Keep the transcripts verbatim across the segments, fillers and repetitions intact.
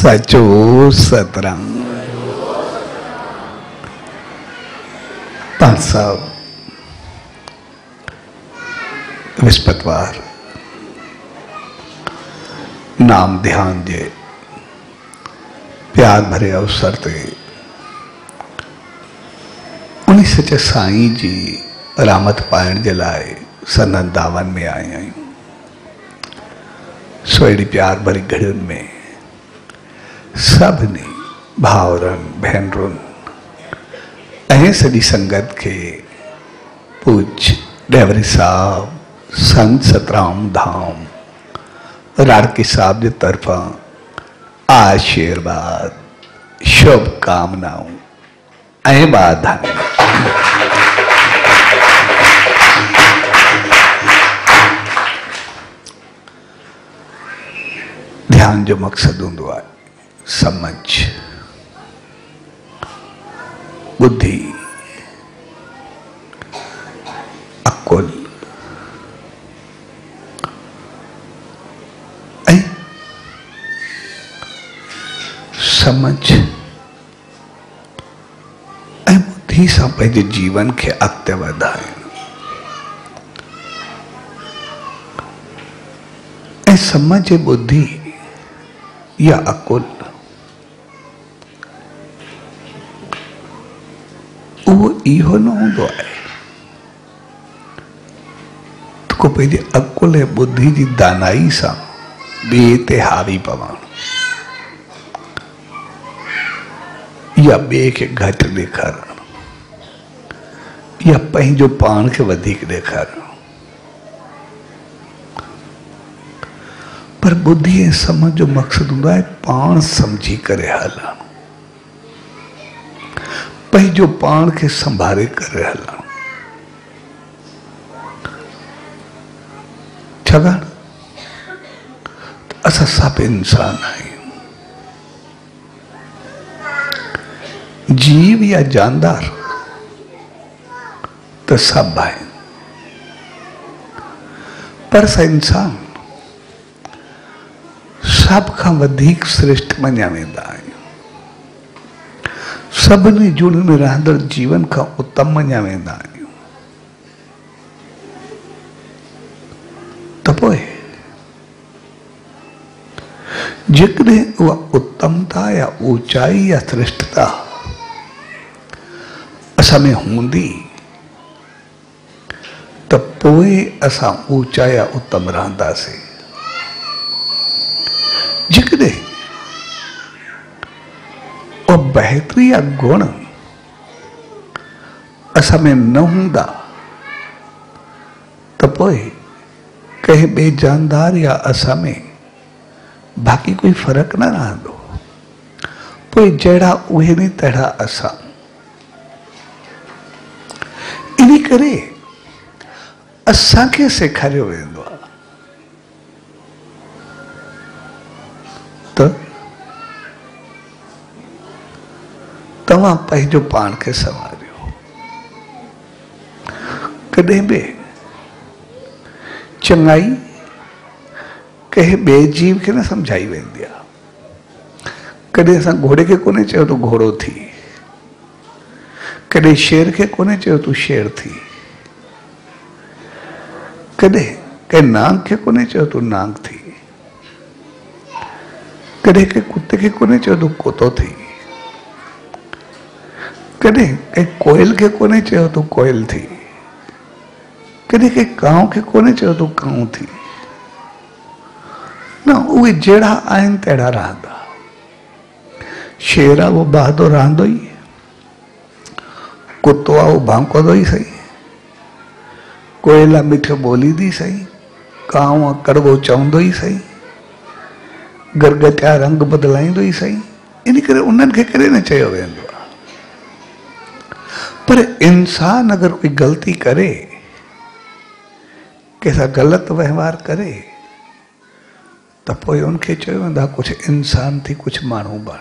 सचो सतरंग। पांच साहब विस्पतवार नाम ध्यान जे प्यार भरे अवसर ते उन्हीं सचे साईं जी रामत पाइण जे लाए सनन दावन में आए आहियूं। सोएड़ी प्यार भरी घड़ियुनि में सभिनी भाउरनि भेनरुनि ऐं सॼी संगत के पूज डेवरी साहब संत सतराम धाम राड़की साहब की तरफा आशीर्वाद शुभकामनाओं ऐं वाधायूं। ध्यान जो मकसद होंदो आहे समझ, बुद्धि, अकुल ऐं समझ ऐं बुद्धि सां पंहिंजे जीवन के अॻिते वधाइण ऐं समझ बुद्धि या अकुल वो इहो न होंदो आहे तो को पंहिंजे अकुल ऐं बुद्धि जी दानाई सां ॿिए ते हावी पवण या ॿिए खे घटि ॾेखारण या पंहिंजो पाण खे वधीक ॾेखारण। पर बुद्धि ऐं समझ जो मक़सद होंदो आहे पाण समझी करे हलण, पंहिंजो पाण खे संभाले करे हलण। छाकाणि असां सभु इंसान आहियूं, जीव या जानदार त सभु आहिनि, पर असां इंसान सभ खां वधीक श्रेष्ठ मञिया वेंदा आहियूं। सभिनी जुड़ में रहंदड़ जीवन खां उत्तम मञिया वेंदा आहियूं। त पोइ जेकॾहिं उहा उत्तमता या ऊंचाई या श्रेष्ठता असां में हूंदी त पोइ असां ऊंचा या उत्तम रहंदासीं। जेकॾहिं और बेहतरी या गुण असां में न हूंदा त पोइ कंहिं ॿिए जानदार या असां में बाक़ी कोई फर्क़ न रहंदो। पोइ जहिड़ा उहे नहीं तहिड़ा असां। इन करे असांखे सेखारियो वेंदो आहे त तव्हां पंहिंजो पाण खे संवारियो। कॾहिं बि चङाई कंहिं ॿिए जीव खे न सम्झाई वेंदी आहे। कॾहिं असां घोड़े खे कोन्हे चयो तूं घोड़ो थी, कॾहिं शेर खे कोन्हे चयो तूं शेर थी, कॾहिं कंहिं नांग खे कोन्हे चयो तूं नांग थी, कॾहिं कंहिं कुत्ते खे कोन्हे चयो तूं कुतो थी, कॾहिं कंहिं कोयल खे कोन्हे चयो तूं कोयल थी, कॾहिं कंहिं कांव खे कोन्हे चयो तूं कांव थी। न, उहे जहिड़ा आहिनि तहिड़ा रहंदा। शेर आहे उहो बहादुर रहंदो ई, कुतो आहे उहो भौंकंदो ई सही, कोयल आहे मिठो ॿोलींदी सही, कांव आहे कड़वो चवंदो ई सही, गरगटिया रंग बदलाईंदो ई सही। इन करे उन्हनि खे कॾहिं न चयो वेंदो आहे। पर इंसान अगर कोई गलती करे, कंहिंसां ग़लति वहिंवार करे त पोइ उनखे चयो वेंदो आहे कुझु इंसान थी कुझु माण्हू बण।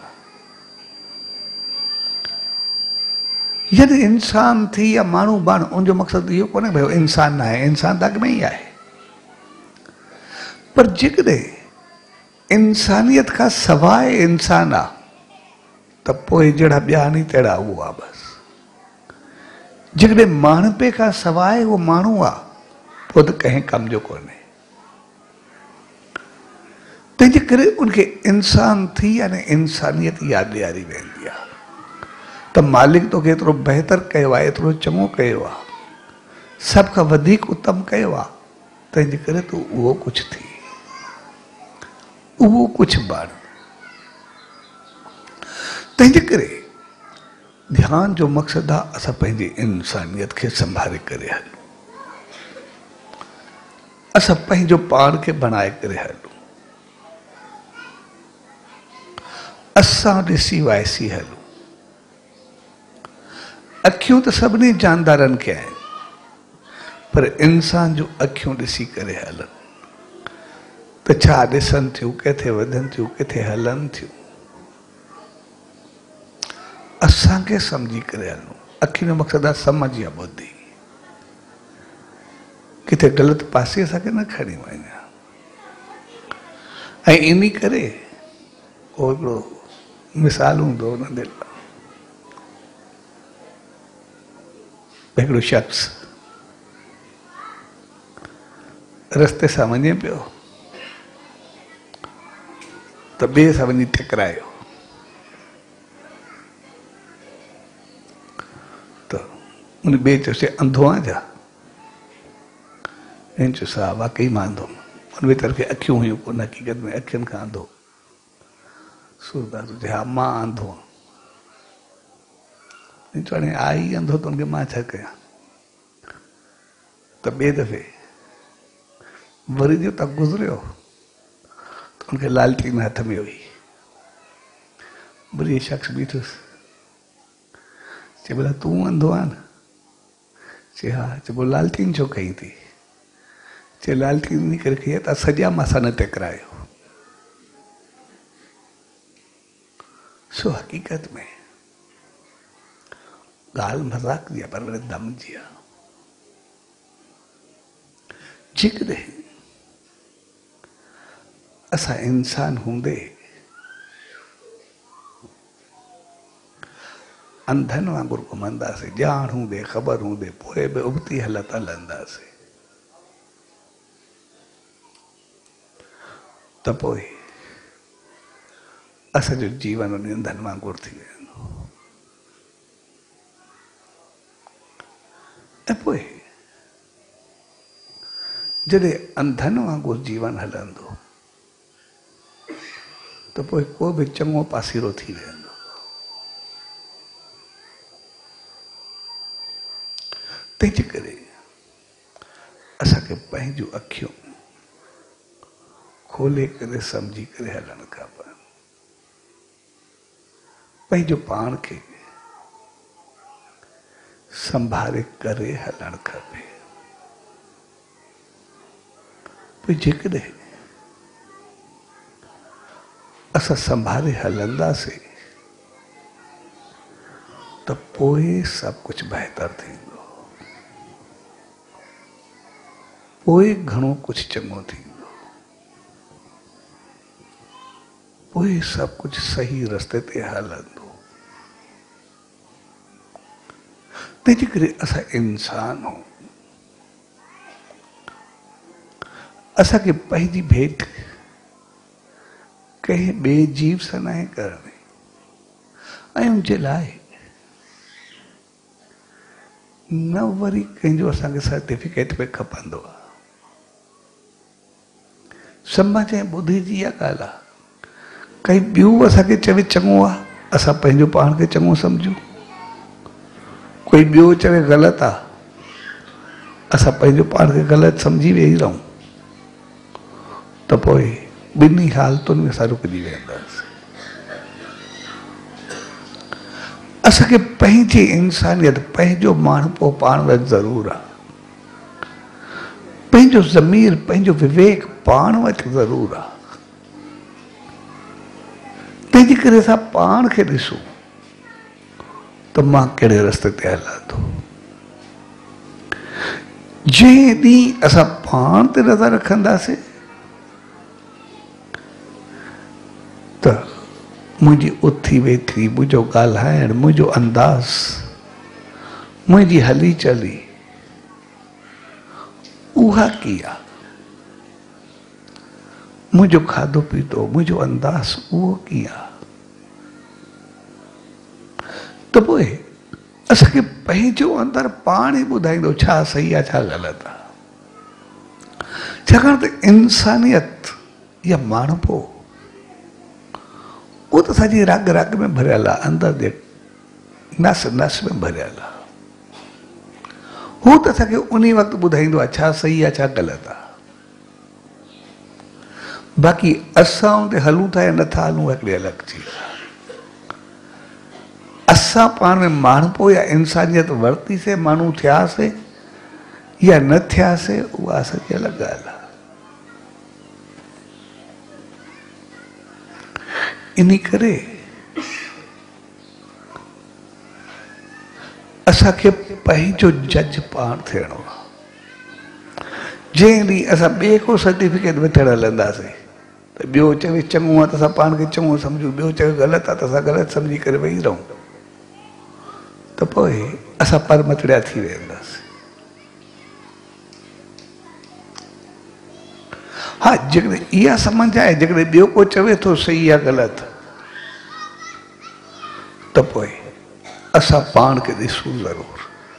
यदि इंसान थी या माण्हू बण, उनजो मक़सदु इहो कोन्हे भई इंसान न आहे, इंसान त अॻ में ई आहे। पर जेकॾहिं इंसानियत का सवाइ इंसान आ त पोइ जहिड़ा ॿिया नी तहिड़ा उहो आहे बसि। जेकॾहिं माण्हूपे खां सवाइ उहो माण्हू आहे पोइ त कंहिं कम जो कोन्हे। तंहिंजे करे उनखे इंसान थी यानी इंसानियत यादि ॾियारी वेंदी आहे त मालिक तोखे एतिरो बहितर कयो आहे, एतिरो चङो कयो आहे, सभ खां वधीक उत्तम कयो आहे, तंहिंजे करे तूं उहो कुझु थी, उहो कुझु बण। तंहिंजे करे ध्यान जो मक़सदु आहे असां पंहिंजी इंसानियत खे संभाले करे हलूं, असां पंहिंजो पाण खे बणाए करे हलूं, असां ॾिसी वाइसी हलूं। अखियूं त सभिनी जानदारनि खे आहिनि, पर इंसान जो अखियूं ॾिसी करे हलनि त छा ॾिसनि थियूं, किथे वधनि थियूं, किथे हलनि थियूं, असांखे सम्झी करे हलूं। अखियुनि जो मक़सदु आहे सम्झ या ॿुधी, किथे ग़लति पासे असांखे न खणी वञे। ऐं इन करे को हिकिड़ो मिसाल हूंदो हुन दिलि हिकिड़ो शख़्स रस्ते सां वञे पियो त ॿिए सां वञी टकरायो त उन ॿिए चयोसि अंधो आहे छा? हिन चयोसि हा वाकई मां अंधो। उन वीचारे खे अखियूं हुयूं कोन, हक़ीक़त में अखियुनि खां अंधो। सूरदास चए हा मां अंधो आहियां। हाणे आई अंधो त उनखे मां छा कयां? त ॿिए दफ़े वरी जो तक गुज़रियो त उनखे लालटीन हथ में हुई। वरी शख़्स बीठुसि, चए भला तूं अंधो आहे न? चए हा। चए पोइ लालटीन छो कई थी? चए लालटीन इन करे कई त सॼा मां न टकरायो। सो हक़ीक़त में ॻाल्हि मज़ाक जी आहे, पर वरी दम जी आहे। जेकॾहिं असां इंसान हूंदे अंधनि वांगुरु घुमंदासीं, ॼाण हूंदे, ख़बर हूंदे, पोइ बि उबती हालत हलंदासीं त पोइ असांजो जीवन उन अंधनि वांगुरु थी वेंदो। ऐं पोइ जॾहिं अंधनि वांगुरु जीवन हलंदो त पोइ को बि चङो पासीरो थी वेंदो। तंहिंजे करे असांखे पंहिंजूं अखियूं खोले करे सम्झी करे हलणु खपे, पंहिंजो पाण खे संभाले करे हलणु खपे। पोइ जेकॾहिं असां संभाले हलंदासीं त पोइ सभु कुझु बहितर थींदो, पोइ घणो कुझु चङो थींदो, पोइ सभु कुझु सही रस्ते ते हलंदो। तंहिंजे करे असां इंसान आहियूं, असांखे पंहिंजी भेंट कंहिं ॿिए जीव सां न आहे करणी, ऐं उनजे लाइ न वरी कंहिंजो असांखे सर्टिफिकेट पे खपंदो आहे। सम्झ ऐं ॿुधी जी इहा ॻाल्हि आहे। कई ॿियूं असांखे चवे चङो आहे, असां पंहिंजो पाण खे चङो सम्झूं, कोई ॿियो चवे ग़लति आहे, असां पंहिंजो पाण खे ग़लति सम्झी वेही रहूं त पोइ ॿिन्ही हालतुनि में असां रुकिजी वेंदासीं। असांखे पंहिंजी इंसानियत, पंहिंजो माण्हू पाण वटि ज़रूरु आहे, पंहिंजो ज़मीर, पंहिंजो विवेक पाण वटि ज़रूरु आहे। तंहिंजे करे असां पाण खे ॾिसूं त मां कहिड़े रस्ते ते हलां थो। जंहिं ॾींहुं असां पाण ते नज़र रखंदासीं त मुंहिंजी उथी वेठी, मुंहिंजो ॻाल्हाइण, मुंहिंजो अंदाज़, मुंहिंजी हली चली उहा की आहे। मुंहिंजो खाधो पीतो, मुंहिंजो अंदाज़ उहो की आहे। त पोइ असांखे पंहिंजो अंदरि पाण ई ॿुधाईंदो छा सही आहे छा ग़लति आहे। छाकाणि त इंसानियत या माण्हू वो तो असांजी रग रग में भरियल आहे, अंदरि जे नस नस में भरियल आहे। हू त असांखे उन वक़्तु ॿुधाईंदो आहे छा सही आहे छा ग़लति आहे। बाक़ी असां उते हलूं था या नथा हलूं हिकिड़ी अलॻि चीज़ आहे। असां पाण में माण्हू या इंसानियत वरितीसीं, माण्हू थियासीं या न थियासीं, उहा असांजी अलॻि ॻाल्हि आहे। इन करे असांखे पंहिंजो जज पाण थियणो आहे। जंहिं ॾींहुं असां ॿिए को सर्टिफिकेट वठणु हलंदासीं त ॿियो चवे चङो आहे त असां पाण खे चङो सम्झूं, ॿियो चवे ग़लति आहे त असां ग़लति सम्झी करे वेही रहूं, त पोइ असां परमतड़िया थी वेंदासीं। हा, जेकॾहिं इहा सम्झ आहे, जेकॾहिं ॿियो को चवे थो सही या ग़लति, त पोइ असां पाण खे ॾिसूं ज़रूर।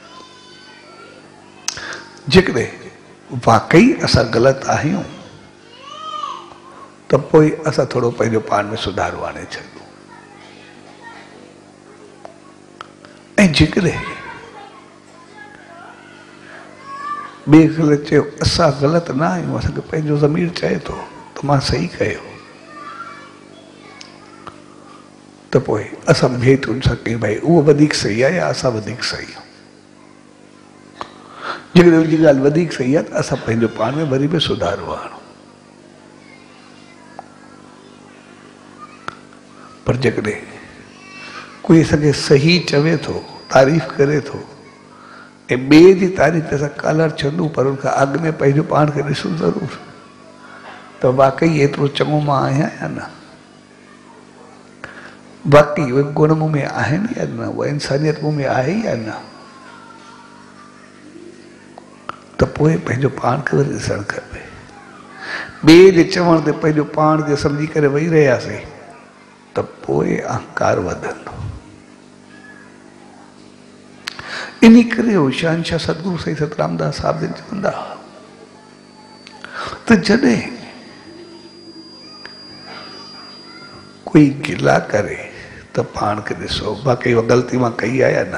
जेकॾहिं वाकई असां ग़लति आहियूं त पोइ असां थोरो पंहिंजो पाण में सुधारो आणे छॾूं। ऐं जेकॾहिं ॿिए खे चयो असां ग़लति न आहियूं, असांखे पंहिंजो ज़मीर चए थो त मां सही कयो, त पोइ असां भेट उन सां कयूं भाई उहो वधीक सही आहे या असां वधीक सही आहियूं। जेकॾहिं उनजी ॻाल्हि वधीक सही आहे त असां पंहिंजो पाण में वरी बि सुधारो आणूं। पर जेकॾहिं कोई असांखे सही चवे थो, तारीफ़ करे थो, ऐं ॿिए जी तारीफ़ ते असां कालर छंदूं, पर उनखां अॻु में पंहिंजो पाण खे ॾिसूं ज़रूर त वाकई एतिरो चङो मां आहियां या न, बाक़ी उहे गुण मूं में आहिनि या न, उहा इंसानियत मूं में आहे या न, त पोइ पंहिंजो पाण खे वरी ॾिसणु खपे। ॿिए जे चवण ते पंहिंजो पाण खे सम्झी करे वेही रहियासीं त पोइ अहंकार वधंदो। इन करे शहंशाह सतगुरु साईं सतरामदास साहिब जन चवंदा त जॾहिं कोई गिला करे त पाण खे ॾिसो बाक़ी उहा ग़लती मां कई आहे या न।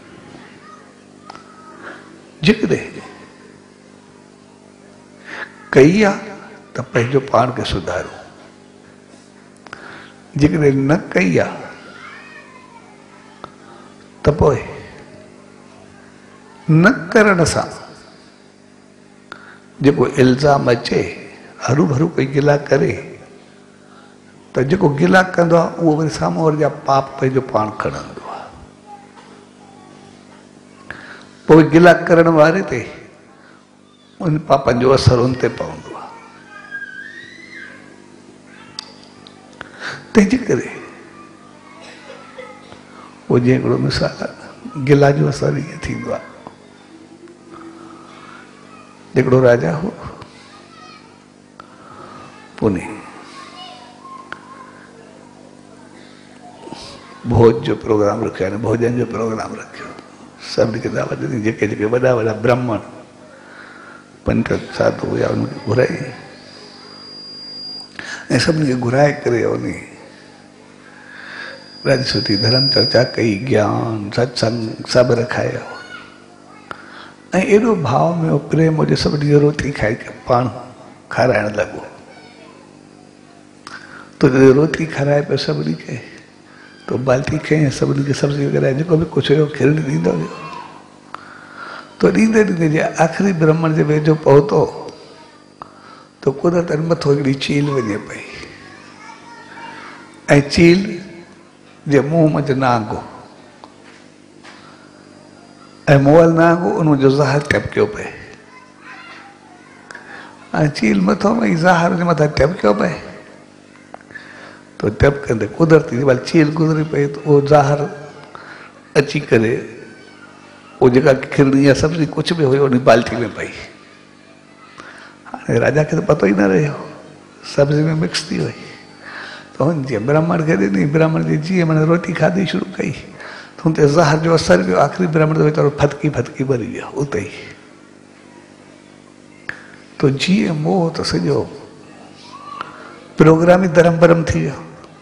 जेकॾहिं कई आहे त पंहिंजो पाण खे सुधारो, जेकॾहिं न कई आहे त पोइ न करण सां जेको इल्ज़ाम अचे, हरू भरू कोई गिला करे त जेको गिला कंदो आहे उहो वरी साम्हूं वारे जा पाप पंहिंजो पाण खणंदो आहे। पोइ गिला करण वारे ते उन पापनि जो असरु उन ते पवंदो आहे। तंहिंजे करे उहो जीअं हिकिड़ो मिसाल आहे, गिला जो असरु ईअं थींदो आहे। हिकिड़ो राजा हो, पुणे भोज जो प्रोग्राम रखियो, यानी भोजन जो प्रोग्राम रखियो, सभिनी खे दावत ॾिनी, जेके जेके वॾा वॾा ब्राह्मण पंडित साधु हुया उनखे घुराई ऐं सभिनी खे घुराए करे उन ॾाढी सुठी धर्म चर्चा कई, ज्ञान सत्संग सभु रखाया ऐं एॾो भाव में प्रेम हुजे, सभिनी खे रोटी खाई पाण खाराइण लॻो। तो जॾहिं रोटी खाराए पियो सभिनी खे तो बाल्टी खई सभिनी खे सब्जी वग़ैरह जेको बि कुझु हुयो खिरणी ॾींदो हुयो। तो ॾींदे ॾींदे जे आख़िरी ब्राह्मण जे वेझो पहुतो तो कुदरत मथो हिकिड़ी चील वञे पई ऐं चील जे मुंहुं मंझि नांगो ऐं मुअल नांगो उन जो ज़हर टपकियो पए ऐं चील मथो वई ज़हर जे मथां टपकियो पए। तो तो जब कंदे कुदरती वाल चील गुजरी पई तो वो ज़ाहर अची करे वो जेका खिरणी या सब्जी कुछ भी हुई उन बाल्टी में पई। हाँ राजा के तो पतो ही न रहियो सब्जी में मिक्स थी हुई। तो हुन जे ब्राह्मण खे ॾिनी, ब्राह्मण जी जीअं माना रोटी खाधी शुरू कई तो हुन ते ज़हर जो असर पियो। आख़िरी ब्राह्मण तो वीचारो फटकी फटकी मरी वियो उते ई। तो जीअं मोह त सॼो प्रोग्राम ही धर्म भरम थी वियो।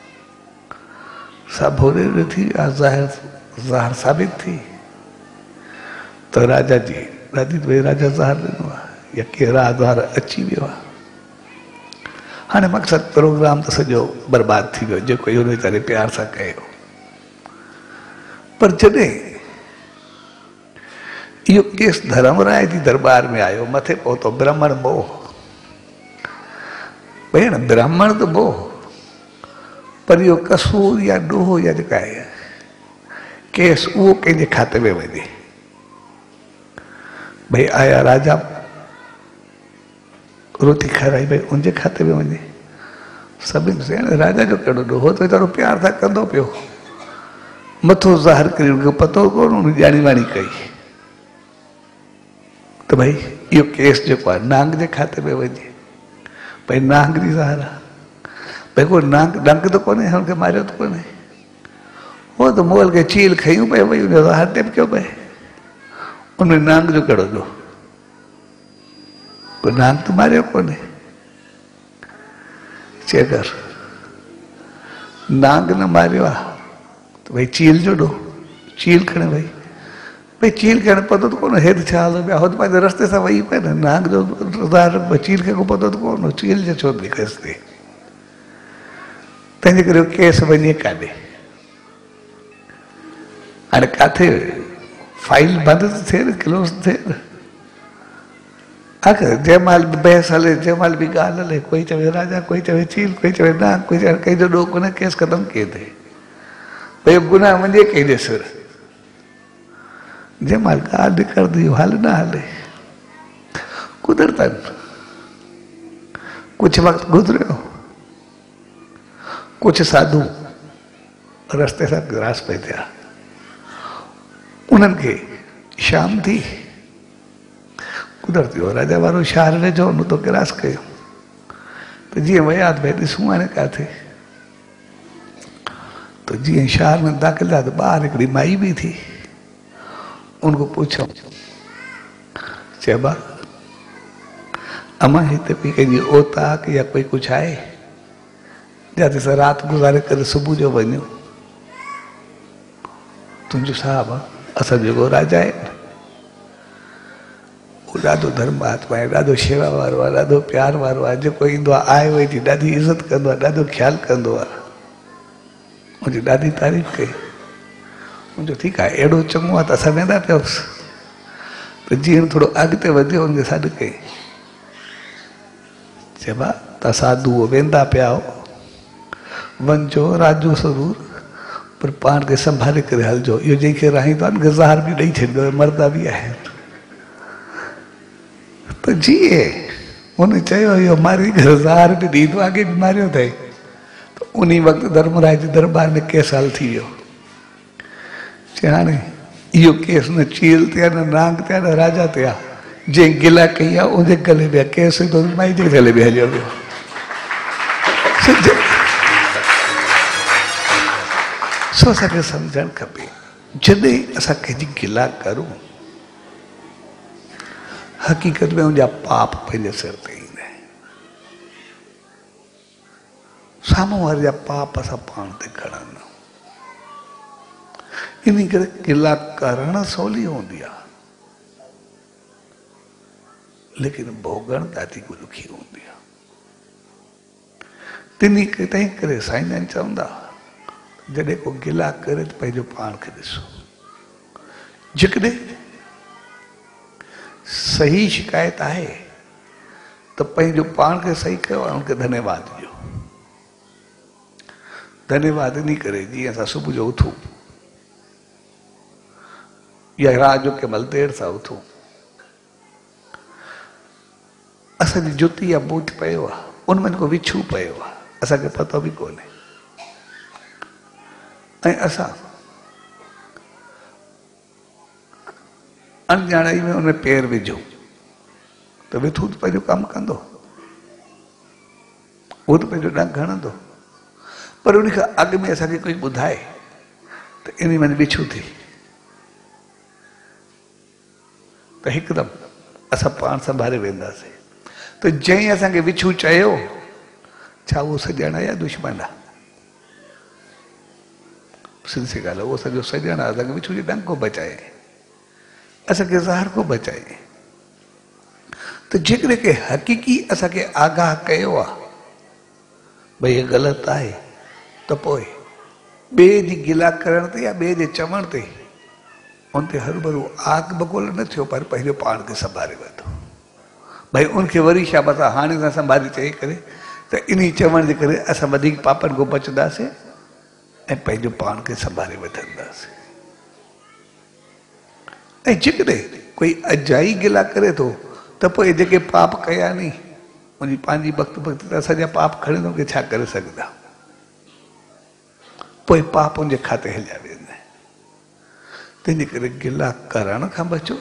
सब होरे थी विया, ज़ाहिर ज़हर साबित थी। तो राजा जी राजी भाई राजा ज़हर ॾिनो आहे या कहिड़ा ज़हर अची वियो आहे। हाणे मक़सदु प्रोग्राम त सॼो बर्बाद थी वियो जेको इहो वीचारे प्यार सां कयो। पर जॾहिं इहो केस धर्मराय जी दरबार में आयो मथे पहुतो ब्राह्मण मोह। भेण ब्राह्मण तो मोह पर इहो कसूर या ॾोहो या जेका आहे केस उहो कंहिंजे खाते में वञे। भाई आया राजा रोटी खाराई भाई उनके खाते में वञे। सभिनि से राजा जो कहिड़ो ॾोहो तो वीचारो प्यार सां कंदो पियो। मथो ज़ाहिर करी उनखे पतो कोन उन ॼाणी वाणी कई तो भाई इहो केस जेको आहे नांग जे खाते में वञे। भाई नांग जी ज़ाहिर आहे भाई को नांग डंक तो कोन्हे हुनखे मारियो तो कोन्हे। वो तो मोल के चील खयूं पए भई उन ज़ाहिर टिपकियो पए उन नांग जो कहिड़ो ॾोह। को नांग तो मारियो कोन्हे। चए कर नांग न मारियो आहे तो भाई चील जो ॾोह। चील खणे भाई भाई चील खे पतो तो कोन हेठि छा हलो पिया। हो तो पंहिंजे रस्ते सां वही पए न। नांग जो ज़ाहिर चील खे को पतो तो कोन चील जो छो लिखसि थी। तंहिंजे करे केस वञे काॾे। हाणे किथे फाइल बंदि थी थिए न क्लोज़ थिए न। आख़िर जंहिंमहिल बि बहस हले जंहिंमहिल बि ॻाल्हि हले कोई चवे राजा कोई चवे चील कोई चवे नांग कोई चवे कंहिंजो ॾोह कोन्हे केस ख़तमु कीअं थिए। भई गुनाह वञे कंहिंजे सिर। जंहिंमहिल ॻाल्हि निकिरंदी हल न हले कुदरतनि कुछ वक़्तु गुज़रियो कुछ साधु रस्ते सां ग्रास पे थिया। उन्हनि खे शाम थी कुदरती हो राजा वारो शहर वेझो उन तो ग्रास कयो तो जीअं विया त भई ॾिसूं हाणे किथे। तो जीअं शहर में दाख़िल थिया त ॿाहिरि हिकिड़ी माई बि थी। उनको पूछो चइबा अमा हिते कोई कंहिंजी औताक या कोई कुछ आहे जिते असां राति गुज़ारे करे सुबुह जो वञूं। तुंहिंजो साहब असां जेको राजा आहे न उहो ॾाढो धर्मात्मा आहे ॾाढो शेवा वारो आहे ॾाढो प्यार वारो आहे। जेको ईंदो आहे आए वेठी ॾाढी इज़त कंदो आहे ॾाढो ख़्यालु कंदो आहे। मुंहिंजी ॾाढी तारीफ़ कई। मुंहिंजो ठीकु आहे अहिड़ो चङो आहे त असां वेंदा पियोसि। त जीअं थोरो अॻिते वधियो हुनखे सॾु कई चइबा तव्हां साधू वेंदा पिया हो वञिजो राजो ज़रूर पर पाण खे संभाले करे हलिजो। इहो जंहिंखे राहींदो आहे न ज़हर बि ॾेई छॾींदो मरदा बि आहिनि। त जीअं हुन चयो इहो मारी करे ज़हर बि ॾींदो अॻे बि मारियो अथई। त उन वक़्तु धर्मराज जे दरबार में केस हल थी वियो। चए हाणे इहो केस न चील ते आहे न नांग ते आहे न राजा ते आहे। जंहिं गिला कई आहे उनजे गले में केस तो माई जे गले में हलियो वियो। सो असांखे सम्झणु खपे जॾहिं असां कंहिंजी गिला करूं हक़ीक़त में उनजा पाप पंहिंजे सिर ते ईंदा आहिनि। साम्हूं वारे जा पाप असां पाण ते खणंदा। इन करे गिला करणु सवली हूंदी आहे लेकिन भोगण ॾाढी ॾुखी हूंदी आहे। तिनी तंहिं करे साईं जन चवंदा जॾहिं को गिला करे त पंहिंजो पाण खे ॾिसो। जेकॾहिं सही शिकायत आहे त पंहिंजो पाण खे सही कयो ऐं उनखे धन्यवाद ॾियो। धन्यवाद इन करे जीअं असां सुबुह जो उथूं या राति जो कंहिं महिल देर सां उथूं असांजी जुती या बूट पियो आहे उनमें को विछू पियो आहे असांखे पतो बि कोन्हे। ऐं असां अणॼाणाई में उन पेर विझूं त विथू त पंहिंजो कमु कंदो, उहो त पंहिंजो डंक हणंदो, पर उन खां अॻु में असांखे कोई ॿुधाए त इन में विछू थी त हिकदमि असां पाण संभाले वेंदासीं। त जंहिं असांखे विछू चयो, छा उहो सॼण आहे या दुश्मन आहे? सिंधी ॻाल्हि आहे, उहो सॼो सॼण आहे। असांखे विछू जे डंक को बचाए, असांखे ज़हर को बचाए। त जेकॾहिं के हक़ीक़ी असांखे आगाह कयो आहे भई हे ग़लति आहे, त पोइ ॿिए जी गिला करण ते या ॿिए जे चवण ते उन ते हरू भरू आग बगोल न थियो, पर पंहिंजो पाण खे संभाले वरितो। भई उनखे वरी शाबत आहे, हाणे असां संभाले चई करे त इन चवण जे करे असां वधीक पापनि खां बचंदासीं ऐं पंहिंजो पाण खे संभाले वठंदासीं। ऐं जेकॾहिं कोई अजाई गिला करे थो त पोइ जेके पाप कया नी उनजी पंहिंजी वक़्तु वक़्तु त असांजा पाप खणी के छा करे सघंदा, पोइ पाप उनजे खाते हलिया वेंदा। तंहिंजे करे गिला करण खां बचो,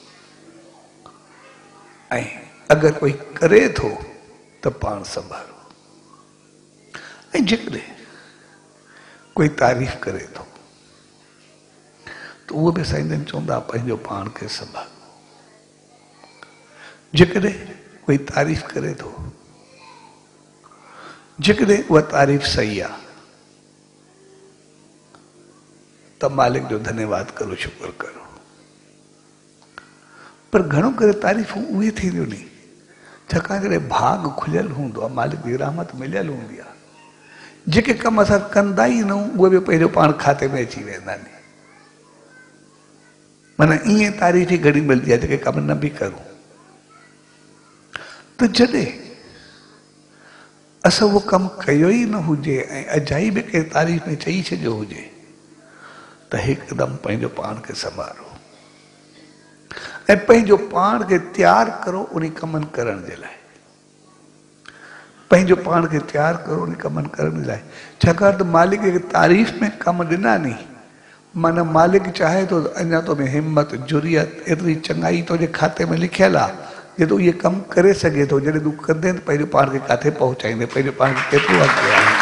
ऐं अगरि कोई करे थो त पाण संभालो। ऐं जेकॾहिं कोई तारीफ़ करे थो त उहो बि साईं चवंदा पंहिंजो पाण खे संभालो। जेकॾहिं कोई तारीफ़ करे थो, जेकॾहिं उहा तारीफ़ सही आहे त मालिक जो धन्यवाद करो, शुक्र करो। पर घणो करे तारीफ़ूं उहे थींदियूं नी छाकाणि जॾहिं भाग खुलियल हूंदो आहे, मालिक जी रहमत मिलियल हूंदी आहे, जेके कम असां कंदा ई न उहे बि पंहिंजो पाण खाते में अची वेंदा नी। माना ईअं तारीफ़ ई घणी मिलंदी आहे जेके कम न बि करूं। त जॾहिं असां उहो कमु कयो ई न हुजे ऐं अजाई बि कंहिं तारीफ़ में चई छॾियो हुजे त हिकदमि पंहिंजो पाण खे संभालो ऐं पंहिंजो पाण खे तयारु करो उन कमनि करण जे लाइ। पंहिंजो पाण खे तयारु करो उन कमनि करण जे लाइ, छाकाणि त मालिक खे तारीफ़ में कमु ॾिना नी, माना मालिक चाहे थो अञा तो में हिम्मत, जुरियत, एतिरी चङाई तुंहिंजे खाते में लिखियल आहे जे तूं इहे कमु करे सघे थो। जॾहिं तूं कंदे त पंहिंजो पाण खे किथे पहुचाईंदे, पंहिंजो पाण खे केतिरो अॻिते आहे।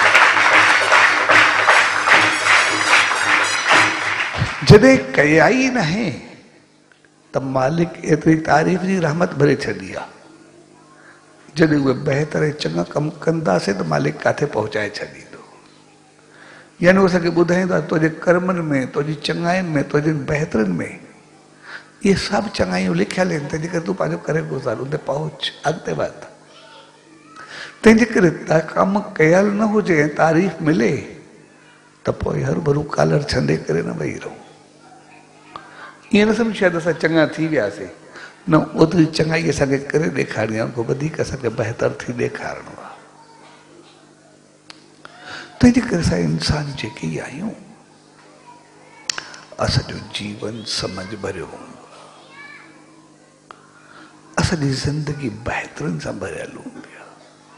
जॾहिं कया ई न आहे त मालिक एतिरी तारीफ़ जी रहमत भरे छॾी आहे। जॾहिं उहे बहितर ऐं चङा कमु कंदासीं त मालिक किथे पहुचाए छॾींदो। यानी उहो असांखे ॿुधाईंदो आहे तुंहिंजे कर्मनि में, तुंहिंजी चङाइनि में, तुंहिंजे बहितरनि में इहे सभु चङाइयूं लिखियल आहिनि। तंहिंजे करे तूं पंहिंजो करे गुज़ार, उन ते पहुच, अॻिते वध। तंहिंजे करे कमु कयल न हुजे ऐं तारीफ़ मिले त पोइ हरू भरू कालर छंडे करे न वेही रहूं। ईअं न सम्झ शायदि असां चङा थी वियासीं, न ओतिरी चङाई असांखे करे ॾेखारणी आहे, उनखां वधीक असांखे बहितर थी ॾेखारणो आहे। तंहिंजे करे असां इंसान जेके ई आहियूं, असांजो जीवन समझ भरियो हूंदो, असांजी ज़िंदगी बहितरीन सां भरियल हूंदी आहे।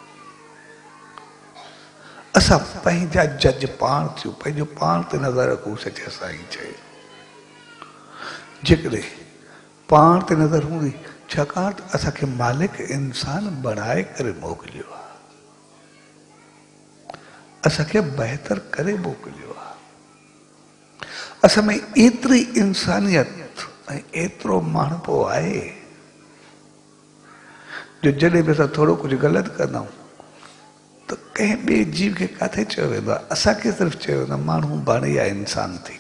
असां पंहिंजा जज पाण थियूं, पंहिंजो पाण ते नज़र रखूं। सचे साईं चए जेकॾहिं पाण ते नज़र हूंदी, छाकाणि त असांखे मालिक इंसान बणाए करे मोकिलियो आहे, असांखे बहितर करे मोकिलियो आहे। असां में एतिरी इंसानियत ऐं एतिरो माण्हू आहे जो जॾहिं बि असां थोरो कुझु ग़लति कंदा आहियूं त कंहिं ॿिए जीव खे किथे चयो वेंदो आहे, असांखे सिर्फ़ु चयो वेंदो आहे माण्हू बण या इंसान थी।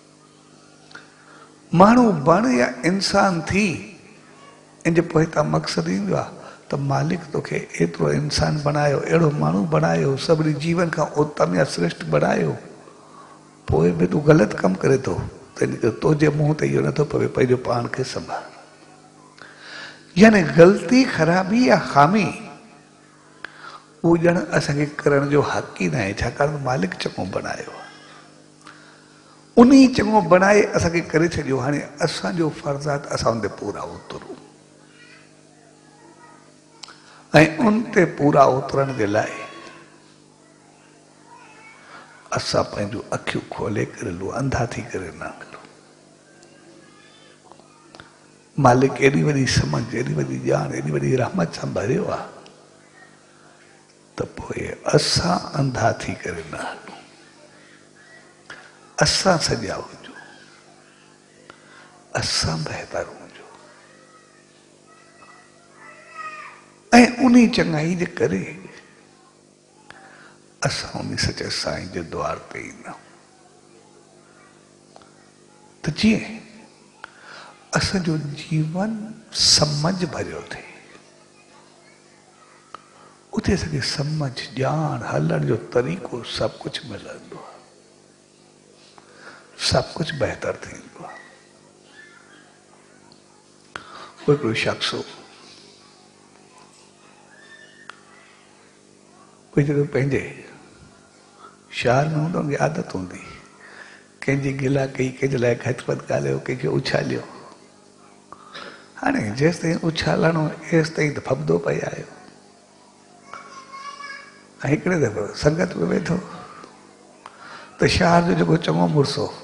माण्हू बण या इंसान थी इन जे पोइ हितां मक़सदु ईंदो आहे त मालिक तोखे एतिरो इंसान बणायो, अहिड़ो माण्हू बणायो, सभिनी जीवन खां उत्तम या श्रेष्ठ बणायो, पोइ बि तूं ग़लति कमु करे थो। तंहिंजे करे तुंहिंजे मुंहं ते इहो नथो पवे पंहिंजो पाण खे संभाल। यानी ग़लती, ख़राबी या ख़ामी उहो ॼण असांखे करण जो हक़ ई न आहे, छाकाणि मालिक चङो बणायो आहे। उन ई चङो बणाए असांखे करे छॾियो। हाणे असांजो फर्ज़ आहे त असां उन ते पूरा उतरूं ऐं उन ते पूरा उतरण जे लाइ असां पंहिंजूं अखियूं खोले करे हलूं, अंधा थी करे न हलूं। मालिक एॾी वॾी समझ, एॾी वॾी ॼाण, एॾी वॾी रहमत सां भरियो आहे त पोइ असां अंधा थी करे न हलूं। असां सॼा हुजूं, असां बहितर हुजूं, ऐं उन चङाई जे करे असां उन सचे साईं जे द्वार ते ईंदा त जीअं असांजो जीवन समझ भरियो थिए, उते असांखे समझ, ॼाण, हलण जो तरीक़ो सभु कुझु मिलंदो आहे, सभु कुझु बहितर थींदो आहे। कोई कोई शख़्स हो, कोई जॾहिं पंहिंजे शहर में हूंदो, उनजी आदत हूंदी, कंहिंजी गिला कई, कंहिंजे लाइ घटि वधि ॻाल्हायो, कंहिंखे उछालियो। हाणे जेसि ताईं उछालणो एसि ताईं त फबदो पई आयो। ऐं हिकिड़े दफ़ो संगत में वेठो त शहर जो जेको चङो मुड़ुस हो,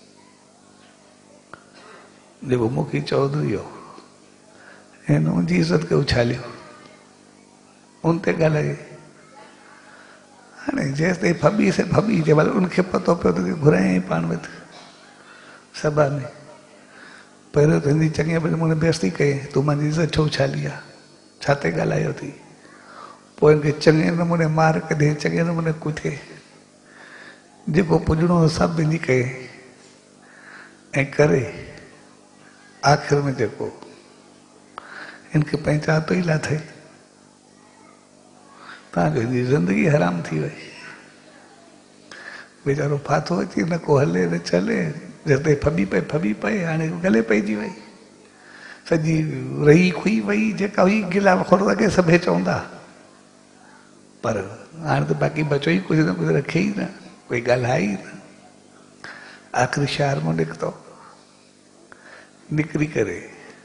जेको मुखी चौधरी हो, हिन उनजी इज़त खे उछालियो, उन ते ॻाल्हाई। हाणे जेसि ताईं फबी से फबी, जंहिं महिल उनखे पतो पियो त घुरायईं पाण वटि सभा में, पहिरियों त हिनजी चङे नमूने बेइज़ती कई, तूं मुंहिंजी इज़त छो उछाली आहे, छा ते ॻाल्हायो थी। पोइ हिनखे चङे नमूने मार कढे, चङे नमूने कुटे, जेको पुॼणो हो सभु हिनजी कई, ऐं करे आख़िर में जेको हिनखे पहचान ई लाथई, तव्हांजो हिनजी ज़िंदगी हराम थी वई। वीचारो फाथो अची, न को हले न चले, जेसिताईं फबी पए फबी पए, हाणे गले पइजी वई, सॼी रही खुई वई, जेका हुई गिला खोड़ अॻे सभु चवंदा, पर हाणे त बाक़ी बचो ई कुझु न कुझु रखे ई न, कोई ॻाल्हाए ई न। आख़िरी शहर मां निकितो, निकिरी करे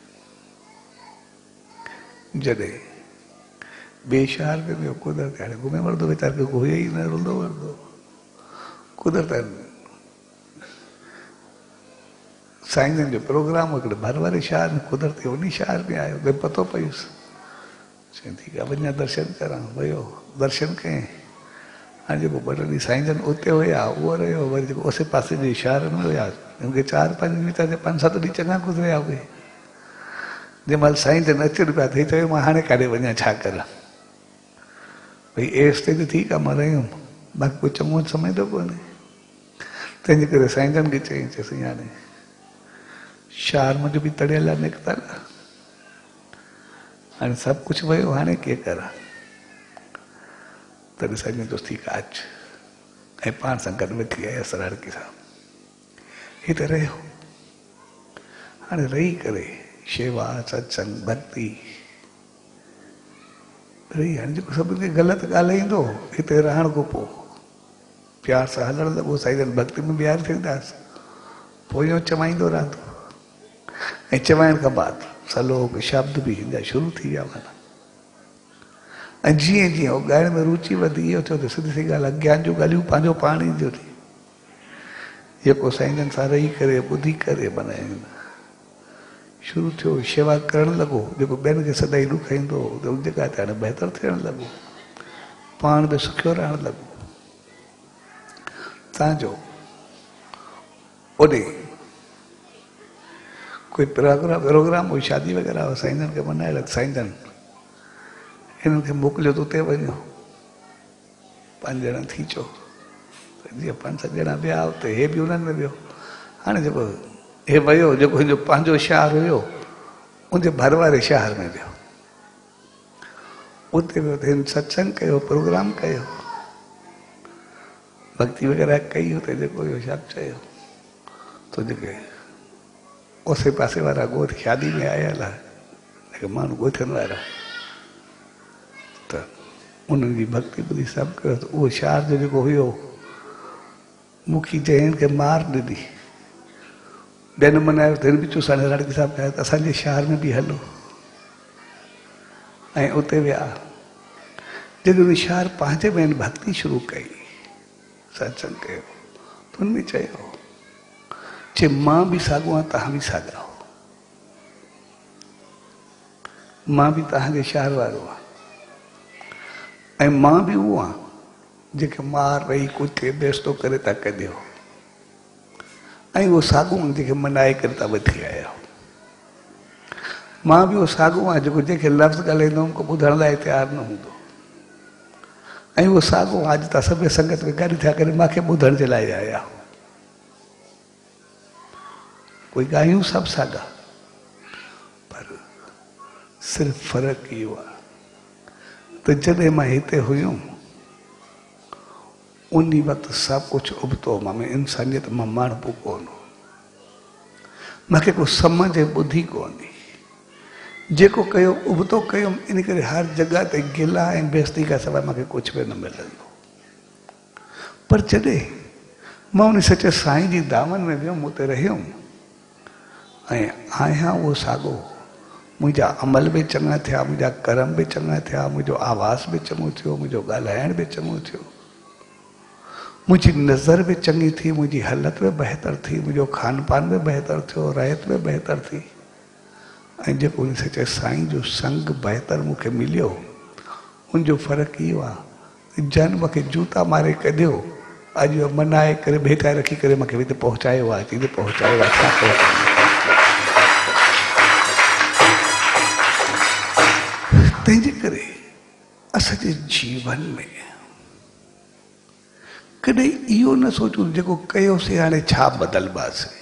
जॾहिं ॿिए शहर में वियो, कुदरत हाणे घुमे वठंदो, वीचार खे घुरे ई न, रुलंदो वरंदो। कुदरत साईं जन जो प्रोग्राम हिकिड़े भर वारे शहर में, कुदरती उन शहर में आयो, भई पतो पयुसि, चई ठीकु आहे वञा दर्शन करा। वियो, दर्शन कयईं। हाणे जेको ॿ टे ॾींहं साईं जन उते हुया उहो रहियो, वरी जेको आसे पासे जे शहर में हुया, हुनखे चारि पंज ॾींहं पंज सत ॾींहं चङा गुज़रिया उहे। जंहिं महिल साईं जन अचनि पिया, त चयो मां हाणे काॾे वञा, छा करां, भई एसि ताईं त ठीकु आहे मां रहियुमि, बाक़ी कोई चङो समय थो कोन्हे। तंहिंजे करे साईं जन खे चयईं, चयईं हाणे शहर मुंहिंजो बि तड़ियल आहे निकितल, हाणे सभु कुझु वियो, हाणे के करां। तॾहिं साईं जन चयोसि ठीकु आहे अचु, ऐं पाण सां गॾु वेठी आयसि सरहड़की सां, हिते रहियो। हाणे रही करे शेवा, सत्संग, भक्ति रही, हाणे जेको सभिनि खे ग़लति ॻाल्हाईंदो, हिते रहण खां पोइ प्यार सां हलण लॻो, साईं जन भक्ति में ॿियार थींदासीं, पोइ इहो चवाईंदो रहंदो, ऐं चवाइण खां बाद सलोक शब्द बि हिन जा शुरू थी विया वञनि। ऐं जीअं जीअं उहो ॻाइण में रुचि वधी, इहो थियो त सिधी सी ॻाल्हि, अज्ञान जूं ॻाल्हियूं पंहिंजो पाण ईंदियूं थी, जेको साईं जन सां रही करे ॿुधी करे माना शुरू थियो, शेवा करणु लॻो, जेको ॿियनि खे सदाईं ॾुखाईंदो हो, त उन जॻह ते हाणे बहितर थियणु लॻो, पाण बि सुखियो रहणु लॻो। तव्हांजो ओॾे कोई प्रोग्राम प्रोग्राम हुई, शादी वग़ैरह हो, साईं जन खे मनाए, साईं जन हिननि खे मोकिलियो त उते वञो, पंज ॼणा थी अचो, जीअं पंज सत ॼणा विया उते, हे बि उन्हनि में वियो। हाणे जेको हे वियो, जेको हिनजो पंहिंजो शहर हुयो, उनजे भर वारे शहर में वियो, उते वियो त हिन सत्संग कयो, प्रोग्राम कयो, भक्ति वग़ैरह कई, हुते जेको इहो छा चयो, तो जेके ओसे पासे वारा ॻोठ शादी में आयल आहे, जेके माण्हू ॻोठनि वारा, त उन्हनि जी भक्ति ॿुधी सभु कयो, त उहो शहर जो जेको हुयो मुखी चई हिनखे मार ॾिनी, ॿियनि मनायो त हिन बि चुस, हाणे लड़की साहिबु कयो त असांजे शहर में बि हलो, ऐं उते विया। जॾहिं उन शहर पंहिंजे में भक्ति शुरू कई, सत्संग कयो त हुनमें चयो चे मां भी साॻियो आहियां तव्हां बि साॻिया हो, मां भी तव्हांजे शहर वारो आहियां ऐं मां भी उहो आहियां जेके मार रही कुटे बेस्तो करे था कढियो ऐं उहो साॻियो आहियां जेके मनाए करे था वठी आया हो। मां भी उहो साॻियो आहियां जेको जेके लफ़्ज़ ॻाल्हाईंदो हुउमि को ॿुधण लाइ तयारु न हूंदो ऐं उहो साॻियो अॼु तव्हां सभु संगत में गॾु थिया करे मूंखे ॿुधण जे लाइ आया हो। कोई ॻाल्हियूं सभु साॻा पर सिर्फ़ु फ़र्क़ु इहो आहे त जॾहिं मां हिते हुयुमि उन वक़्तु सभु कुझु उबतो मां में इंसानियत मां माण्हू कोन हो, मूंखे को सम्झ ॿुधी कोन हुई, जेको कयो उबतो कयुमि इन करे हर जॻह ते गिला ऐं बेइज़ती खां सवाइ मूंखे कुझु बि न मिलंदो। पर जॾहिं मां उन सचे साईं जी दामन में वियुमि उते रहियुमि ऐं आहियां उहो साॻियो, मुंहिंजा अमल बि चङा थिया, मुंहिंजा कर्म बि चङा थिया, मुंहिंजो आवाज़ बि चङो थियो, मुंहिंजो ॻाल्हाइण बि चङो थियो, मुंहिंजी नज़र बि चङी थी, मुंहिंजी हालत बि बहितर थी, मुंहिंजो खान पान बि बहितर थियो, रहत बि बहितर थी ऐं जेको उन सचे साईं जो संग बहितर मूंखे मिलियो उनजो फ़र्क़ु इहो आहे जन मूंखे जूता मारे कढियो अॼु मनाए करे भेटाए रखी करे मूंखे हिते पहुचायो आहे, हिते पहुचायो आहे। छा कयो तंहिंजे करे असांजे जीवन में कॾहिं इहो न सोचूं जेको कयोसीं हाणे छा बदिलबासीं,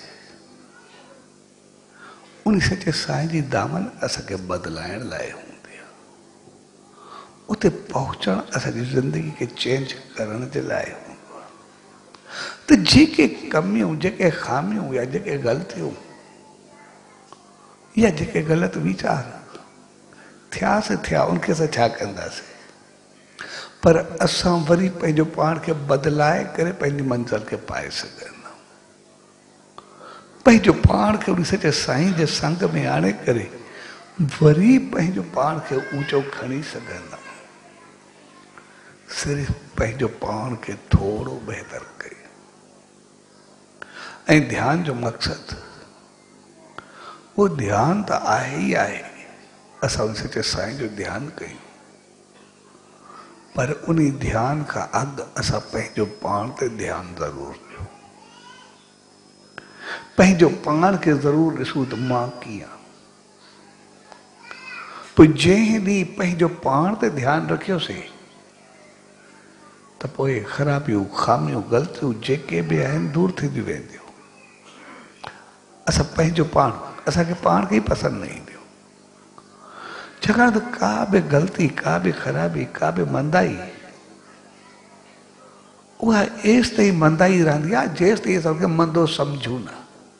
उन सचे साईं जी दामन असांखे बदिलाइण लाइ हूंदी आहे, उते पहुचणु असांजी ज़िंदगी खे चेंज करण जे लाइ हूंदो आहे। त जेके कमियूं जेके ख़ामियूं या जेके ग़लतियूं या जेके ग़लति वीचार थियासीं थिया उनखे असां छा कंदासीं, पर असां वरी पंहिंजो पाण खे बदिलाए करे पंहिंजी मंज़िल खे पाए सघंदा, पंहिंजो पाण खे उन सचे साईं जे संग में आणे करे वरी पंहिंजो पाण खे ऊंचो खणी सघंदा, सिर्फ़ु पंहिंजो पाण खे थोरो बहितर कयो। ऐं ध्यान जो मक़सदु उहो ध्यानु त आहे ई आहे, असां उन सचे साईं जो ध्यानु कयूं, पर उन ध्यान खां अॻु असां पंहिंजो पाण ते ध्यानु ज़रूरु ॾियूं, पंहिंजो पाण खे ज़रूरु ॾिसूं त मां कीअं, पोइ जंहिं ॾींहुं पंहिंजो पाण ते ध्यानु रखियोसीं त पोइ ख़राबियूं ख़ामियूं ग़लतियूं जेके बि आहिनि दूरि थींदियूं वेंदियूं। असां पंहिंजो पाण असांखे पाण खे ई पसंदि न ईंदियूं, छाकाणि त का बि ग़लती का बि ख़राबी का बि मंदाई उहा एसि ताईं मंदाई रहंदी आहे जेसि ताईं असां उनखे मंदो सम्झूं न।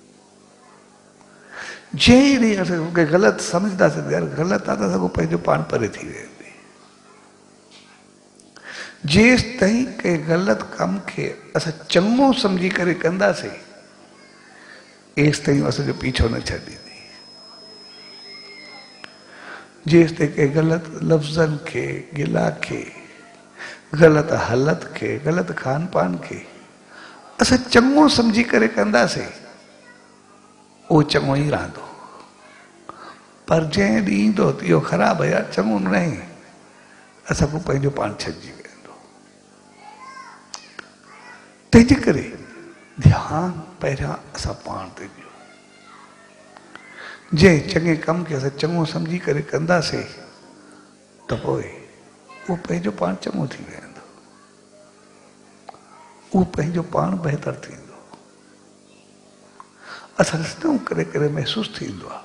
जंहिं ॾींहुं असां उनखे ग़लति सम्झंदासीं यार ग़लति आहे त असांखो पंहिंजो पाण परे थी वेंदी, जेसि ताईं कंहिं ग़लति कम खे असां चङो सम्झी करे कंदासीं एसि ताईं असांजो पीछो न छॾींदी, जेसि ताईं कंहिं ग़लति लफ़्ज़नि खे गिला खे ग़लति हालत खे ग़लति खान पान खे असां चङो सम्झी करे कंदासीं उहो चङो ई रहंदो, पर जंहिं ॾींहुं ईंदो त इहो ख़राबु आहे यार चङो न आहे असांखो पंहिंजो पाण छॾिजी वेंदो। तंहिंजे करे ध्यानु पहिरियां असां पाण ते ॾियूं, जंहिं चङे कम खे असां चङो सम्झी करे कंदासीं त पोइ उहो पंहिंजो पाण चङो थी वेंदो, उहो पंहिंजो पाण बहितर थींदो, असां ॾिसंदा करे करे महसूसु थींदो आहे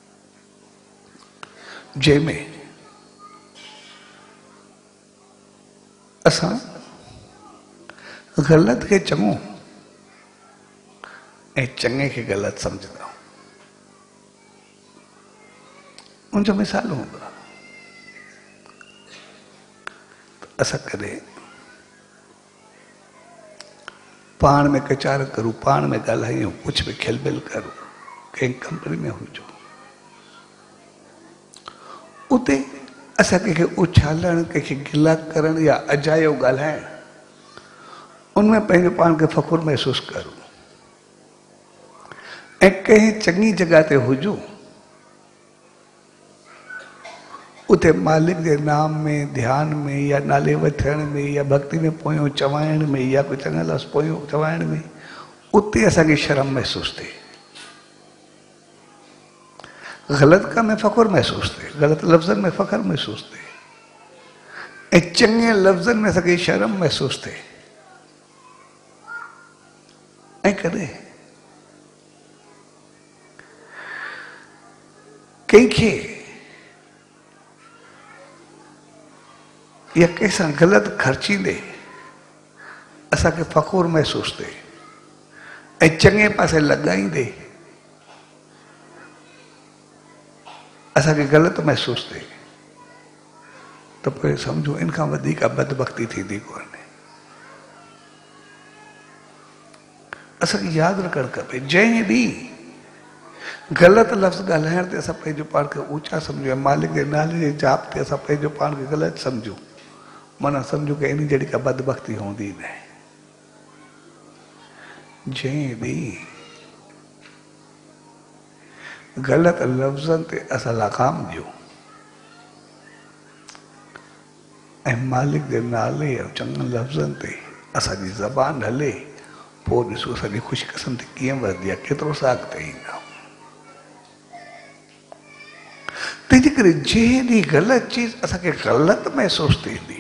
जंहिंमें असां ग़लति खे चङो ऐं चङे खे ग़लति सम्झंदा आहियूं। उनजो मिसाल हूंदो आहे असां कॾहिं पाण में कचार करूं, पाण में ॻाल्हायूं, कुझु बि खिलबिल करूं, कंहिं कंपनी में हुजो उते असां कंहिंखे उछालणु कंहिंखे गिला करणु या अजायो ॻाल्हाइणु उनमें पंहिंजो पाण खे फ़ख़ुरु महसूसु करूं ऐं कंहिं चङी जॻह ते हुजूं उते मालिक जे नाम में, ध्यान में, या नाले वठण में, या भक्ति में पोयों चवाइण में, या कोई चङा लफ़्ज़ पोयों चवाइण में, उते असांखे शर्म महसूसु थिए, ग़लति कम में फ़ख़ुरु महसूसु थिए, ग़लति लफ़्ज़नि में फ़ख़ुरु महसूसु थिए ऐं चङे लफ़्ज़नि में असांखे शर्म महसूसु थिए। ऐं कॾहिं कंहिंखे या कंहिंसां ग़लति ख़र्चींदे असांखे फ़ख़ुरु महसूसु थिए ऐं चङे पासे लॻाईंदे असांखे ग़लति महसूसु थिए त पोइ सम्झो इन खां वधीक बदबख़्ती थींदी कोन्हे। असांखे यादि रखणु खपे जंहिं ॾींहुं ग़लति लफ़्ज़ ॻाल्हाइण ते असां पंहिंजो पाण खे ऊचा सम्झूं, मालिक जे नाले जे जाप ते असां पंहिंजो पाण खे ग़लति सम्झूं, माना सम्झूं कि इन जहिड़ी का बदबख़्ती हूंदी न। जंहिं ॾींहुं ग़लति लफ़्ज़नि ते असां लगाम ॾियूं ऐं मालिक जे नाले ऐं चङनि लफ़्ज़नि ते असांजी ज़बान हले, पोइ ॾिसो असांजी ख़ुशकिस्मती कीअं वधंदी आहे, केतिरो साॻ ते ईंदा। तंहिंजे करे जंहिं ॾींहुं ग़लति चीज़ असांखे ग़लति महसूसु थींदी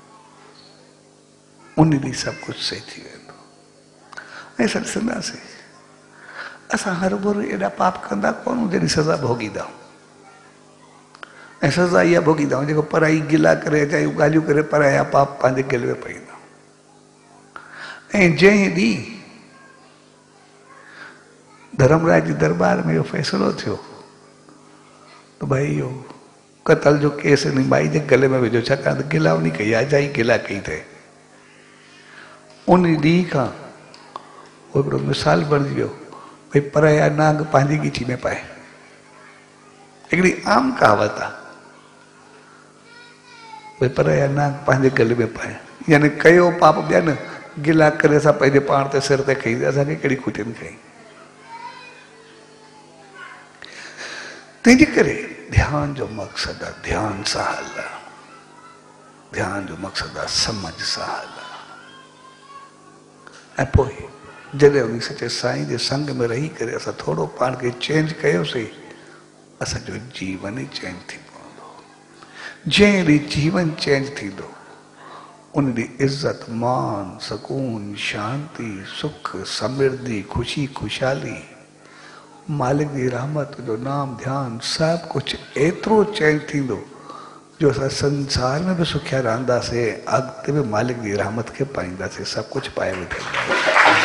उन ॾींहुं सभु कुझु सही थी वेंदो। ऐं असां ॾिसंदासीं असां हर भर एॾा पाप कंदा कोन्ह जॾहिं सज़ा भोगींदा ऐं सज़ा इहा भोगींदा आहियूं जेको पराई गिला करे अचायूं ॻाल्हियूं करे पराया पाप पंहिंजे गिल में पईंदा। ऐं जंहिं ॾींहुं धर्मराज जी दरबार में इहो फ़ैसिलो थियो त भाई इहो क़तल जो केस इन माई जे गले में विझो, छाकाणि त गिला उन कई आहे जाई गिला कई अथई। उन ॾींहुं खां उहो हिकिड़ो मिसाल बणिजी वियो भई पराया नांग पंहिंजी ॻीची में पाए। हिकिड़ी आम कहावत आहे भई पराया नांग पंहिंजे गले में पाए, यानी कयो पाप ॿियनि गिला करे असां पंहिंजे पाण ते सिर ते खई, असांखे कहिड़ी खुटियुनि खई। तंहिंजे करे ध्यान जो मक़सदु आहे ध्यान सां हल, ध्यान जो मक़सदु आहे समझ सां हल। ऐं पोइ जॾहिं उन सचे साईं जे संग में रही करे असां थोरो पाण खे चेंज कयोसीं, असांजो जीवन ई चेंज थी पवंदो। जंहिं ॾींहुं जीवन चेंज थींदो उन ॾींहुं इज़त, मान, सुकून, शांती, सुख, समृद्धि, ख़ुशी, ख़ुशहाली, मालिक जी रहमत जो नाम ध्यान सभु कुझु एतिरो चेंज थींदो जो असां संसार में बि सुखिया रहंदासीं, अॻिते बि मालिक जी रहमत खे पाईंदासीं, सभु कुझु पाए वठंदासीं।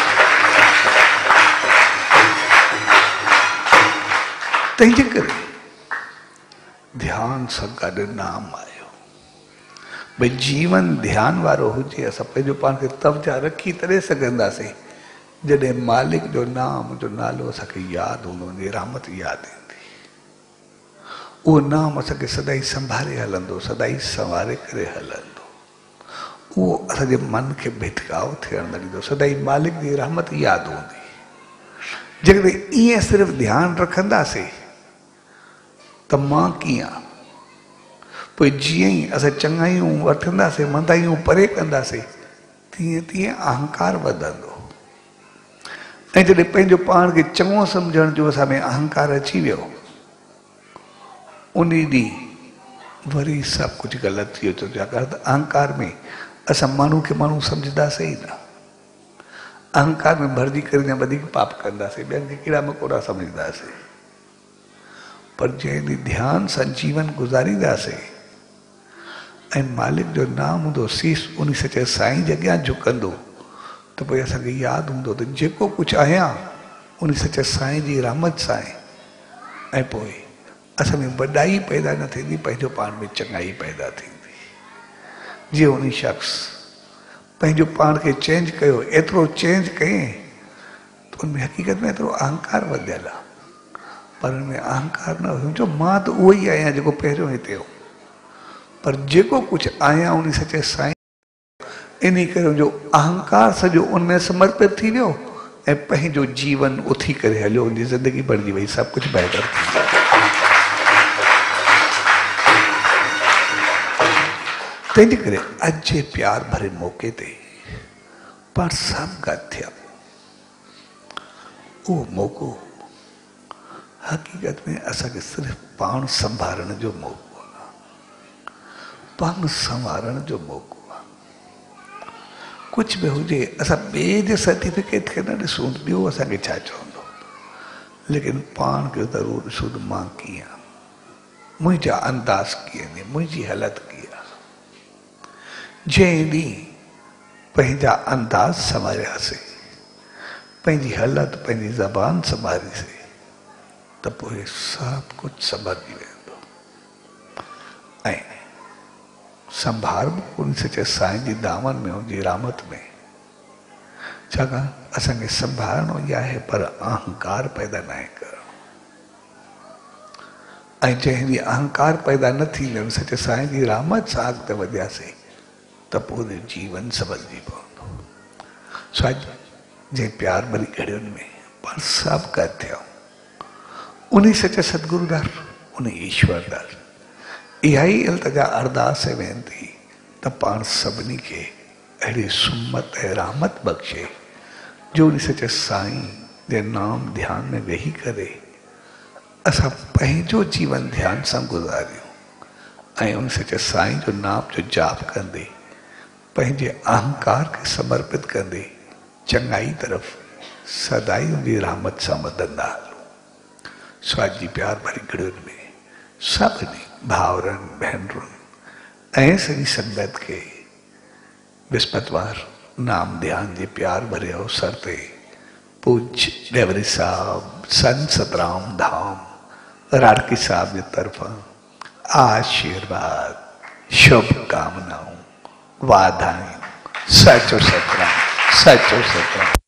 तंहिंजे करे ध्यान सां गॾु नाम आयो भई जीवन ध्यान वारो हुजे। असां पंहिंजो पाण खे तवजा रखी तॾहिं सघंदासीं जॾहिं मालिक जो नाम जो नालो असांखे यादि हूंदो, उनजी रहमत यादि ईंदी। उहो नाम असांखे सदाई संभाले हलंदो, सदाई संवारे करे हलंदो। उहो असांजे मन खे भिटकाव थियण न ॾींदो, सदाई मालिक जी रहमत यादि हूंदी। जेकॾहिं ईअं सिर्फ़ु ध्यानु रखंदासीं त मां कीअं, पोइ जीअं ई असां चङाइयूं वठंदासीं, मंदाइयूं परे कंदासीं, तीअं तीअं अहंकार वधंदो। ऐं जॾहिं पंहिंजो पाण खे चङो सम्झण जो असां में अहंकार अची वियो, उन ॾींहुं वरी सभु कुझु ग़लति थी वियो। छाकाणि त अहंकार में असां माण्हू खे माण्हू सम्झंदासीं ई न, अहंकार में भरिजी करे अञा वधीक पाप कंदासीं, ॿियनि खे कीड़ा मकोड़ा सम्झंदासीं। पर जंहिं ॾींहुं ध्यान सां जीवन गुज़ारींदासीं ऐं मालिक जो नाम हूंदो, सीस उन सचे साईं जे अॻियां झुकंदो, त पोइ असांखे यादि हूंदो त जेको कुझु आहियां उन सचे साईं जी रहमत सां आहे। ऐं पोइ असां में वॾाई पैदा न थींदी, पंहिंजो पाण में चङाई पैदा थींदी। जीअं उन शख़्स पंहिंजो पाण खे चेंज कयो, एतिरो चेंज कयईं त उनमें हक़ीक़त में एतिरो अहंकार वधियल आहे, पर हुनमें अहंकार न हुयो। जो मां त उहो ई आहियां जेको पहिरियों हिते हो, पर जेको कुझु आहियां उन सचे साईं इन करे जो अहंकार सॼो उनमें समर्पित थी वियो ऐं पंहिंजो जीवन उथी करे हलियो, उनजी ज़िंदगी बणिजी वई, सभु कुझु बहितर थी वियो। तंहिंजे करे अॼु जे प्यार भरे मौक़े ते पाण सभु गॾु थिया। उहो मौक़ो हक़ीक़त में असांखे सिर्फ़ु पाण संभालण जो मौक़ो आहे, पाण संवारण जो मौक़ो आहे। कुझु बि हुजे असां ॿिए जे सर्टिफिकेट खे न ॾिसूं, ॿियो असांखे छा चवंदो, लेकिन पाण खे ज़रूरु ॾिसूं त मां कीअं आहियां, मुंहिंजा अंदाज़ कीअं आहिनि, मुंहिंजी हालत कीअं आहे। जंहिं ॾींहुं पंहिंजा अंदाज़ संभालियासीं, पंहिंजी हालत पंहिंजी ज़बान संभालीसीं, त पोइ सभु कुझु संभलिजी वेंदो। ऐं संभाल बि कोन सचे साईं जी दामन में, हुनजी रहमत में। छाकाणि असांखे संभालणो ई आहे, पर अहंकार पैदा न आहे करणो। ऐं जंहिं ॾींहुं अहंकार पैदा न थींदो, सचे साईं जी रहमत सां अॻिते वधियासीं, त पोइ जीवन संभलिजी पवंदो। सो जंहिं प्यार भरी घड़ियुनि में पाण सभु गॾु थिया, उन सचे सतगुरु दर, उन ईश्वर दर, इहा ई इल्तिजा अरदास ऐं वेनती त पाण सभिनी खे अहिड़ी सुमत ऐं रहमत बख़्शे, जो उन सचे साईं जे नाम ध्यान में वेही करे असां पंहिंजो जीवन ध्यान सां गुज़ारियूं ऐं उन सचे साईं जो नाम जो जाप कंदे, पंहिंजे अहंकार खे समर्पित कंदे चङाई तरफ़ सदाई उनजी रहमत सां वधंदा हलूं। स्वाद जी प्यार भरी घड़ियुनि में सभिनी भाउरनि भेनरुनि ऐं सॼी संगत खे विस्पतवार नाम ध्यान जे प्यार भरे अवसर ते पूज्य डेवरी साहब संत सतराम धाम राड़की साहब जे तरफ़ां आशीर्वाद, शुभकामनाऊं, वाधायूं। सचो सतराम, सचो सतराम।